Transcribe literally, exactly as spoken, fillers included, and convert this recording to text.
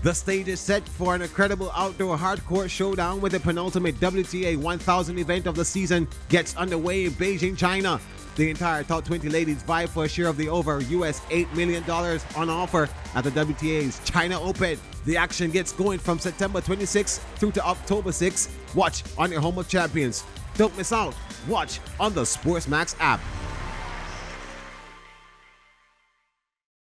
The stage is set for an incredible outdoor hardcourt showdown with the penultimate W T A one thousand event of the season gets underway in Beijing, China. The entire top twenty ladies vie for a share of the over U S eight million dollars on offer at the W T A's China Open. The action gets going from September twenty-sixth through to October sixth. Watch on your home of champions. Don't miss out. Watch on the SportsMax app.